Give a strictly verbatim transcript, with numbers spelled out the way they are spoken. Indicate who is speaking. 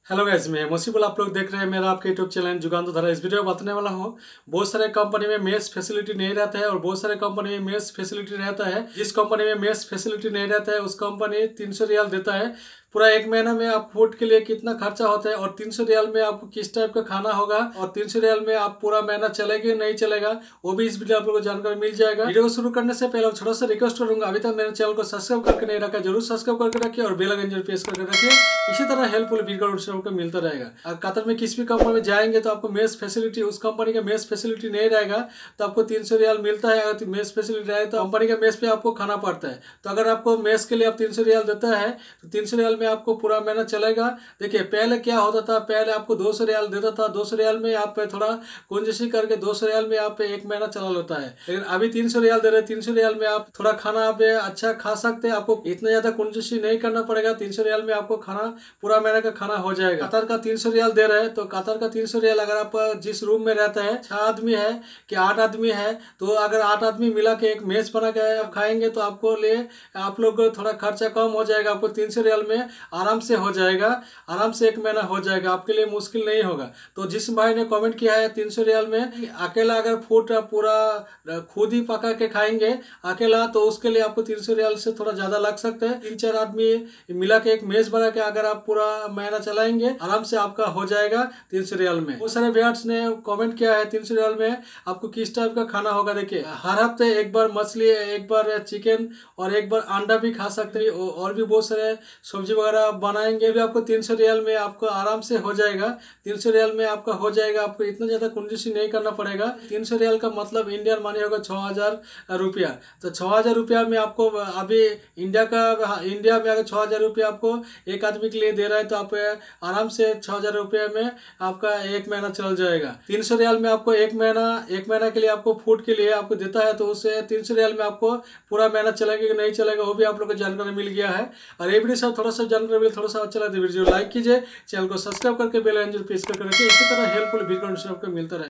Speaker 1: Hello guys, मैं मुसीबुल। आप लोग देख रहे हैं मेरा आपके यूट्यूब चैनल जुगांतु धारा। इस वीडियो में बताने वाला हूँ, बहुत सारे कंपनी में मेस फैसिलिटी नहीं रहता है और बहुत सारे कंपनी में मेस फैसिलिटी रहता है। जिस कंपनी में मेस फैसिलिटी नहीं रहता है उस कंपनी तीन सौ रियाल देता है पूरा एक महीना में। आप फूड के लिए कितना खर्चा होता है और तीन सौ रियाल में आपको किस टाइप का खाना होगा और तीन सौ रियाल में आप पूरा महीना चलेगा नहीं चलेगा, वो भी इस वीडियो आप लोगों को जानकारी मिल जाएगा। वीडियो को शुरू करने से पहले छोटा सा रिक्वेस्ट करूंगा, अभी तक मेरे चैनल को सब्सक्राइब करके नहीं रखा, जरूर सब्सक्राइब करके रखिए और बेल आइकन जरूर प्रेस करके रखिए। इसी तरह हेल्पफुल वीडियो को मिलता रहेगा। और कतर में किसी भी कंपनी में जाएंगे तो आपको मेस फैसिलिटी, उस कंपनी का मेस फैसिलिटी नहीं रहेगा तो आपको तीन सौ रियाल मिलता है। अगर मेस फैसिलिटी रहे तो कंपनी का मेस पे आपको खाना पड़ता है। तो अगर आपको मेस के लिए आप तीन सौ रियाल देता है तो तीन सौ रियाल में आपको पूरा महीना चलेगा। देखिए पहले क्या होता था, पहले आपको दो सौ रियाल देता था, दो सौ रियाल में आप पे थोड़ा कुंजसी करके दो सौ रियाल में आप पे एक महीना चला लेता है। लेकिन अभी तीन सौ रियाल दे रहे, तीन सौ रियाल में आप थोड़ा खाना आप अच्छा खा सकते हैं, आपको इतना ज्यादा कुंजसी नहीं करना पड़ेगा। तीन सौ रियाल में आपको खाना पूरा महीने का खाना हो जाएगा। कतर का तीन सौ रियाल दे रहे हैं तो कतर का तीन सौ रियाल अगर आप जिस रूम में रहता है, छह आदमी है कि आठ आदमी है, तो अगर आठ आदमी मिला के एक मेज बना के आप खाएंगे तो आपको लिए आप लोग को थोड़ा खर्चा कम हो जाएगा। आपको तीन सौ रियाल में आराम से हो जाएगा, आराम से एक महीना हो जाएगा, आपके लिए मुश्किल नहीं होगा। तो जिस भाई ने कमेंट किया है तीन सौ रियाल में अकेला अगर फूड पूरा खुद ही पका के खाएंगे अकेला, तो उसके लिए आपको तीन सौ रियाल से थोड़ा ज्यादा लग सकता है। तीन चार आदमी मिला के एक मेज बना के अगर आप पूरा महीना चलाएंगे आराम से आपका हो जाएगा तीन सौ रियाल में। बहुत सारे व्यूअर्स ने कमेंट किया है तीन सौ रियाल में आपको किस टाइप का खाना होगा। देखिए हर हफ्ते एक बार मछली, एक बार चिकन और एक बार अंडा भी खा सकते हैं और भी बहुत सारे सब्जी वगैरह बनाएंगे भी आपको तीन सौ रियाल में आपको आराम से हो जाएगा। तीन सौ रियाल में आपका हो जाएगा, आपको इतना ज्यादा कंजूसी नहीं करना पड़ेगा। तीन सौ रियाल का मतलब इंडियन मनी होगा छह हजार रुपया। तो छह हजार रुपया में आपको अभी इंडिया का, इंडिया में अगर छह हजार रुपया आपको एक आदमी के लिए दे रहा है तो आप आराम से छह हजार रुपये में आपका एक महीना चल जाएगा। तीन सौ रियाल में आपको एक महीना एक महीना के लिए आपको फूड के लिए आपको देता है, तो उससे तीन सौ रियाल में आपको पूरा महीना चलेगा कि नहीं चलेगा वो भी आप लोग को जानकारी मिल गया है। और ये वीडियो सब थोड़ा सा जानकारी मिले, थोड़ा सा अच्छा लगे वीडियो लाइक कीजिए, चैनल को सब्सक्राइब करके बेल आइकन प्रेस करके रखिए। इसी तरह हेल्पफुल वीडियो आपको मिलता रहे।